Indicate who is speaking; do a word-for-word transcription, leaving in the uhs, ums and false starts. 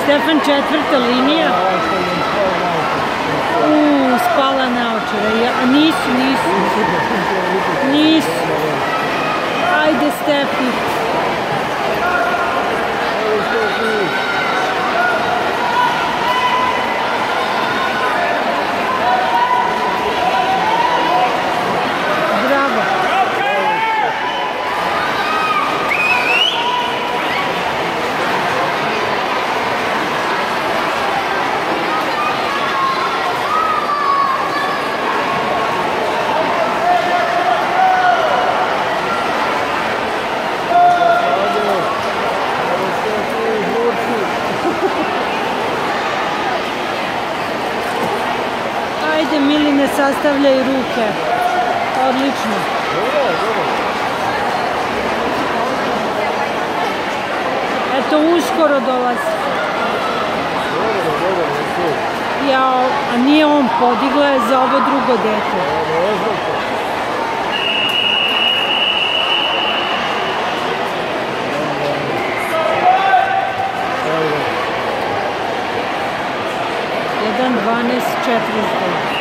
Speaker 1: Stefan, četvrta linija. Uuu, spala naočare. A nisu, nisu. Nisu. Ajde, Stefi. Bravo. Ajde, Miline, sastavljaj ruke. Odlično. Eto, uskoro dolazi. Jao, a nije on podigla je za ovo drugo dete. jedan dvanaest četrdeset.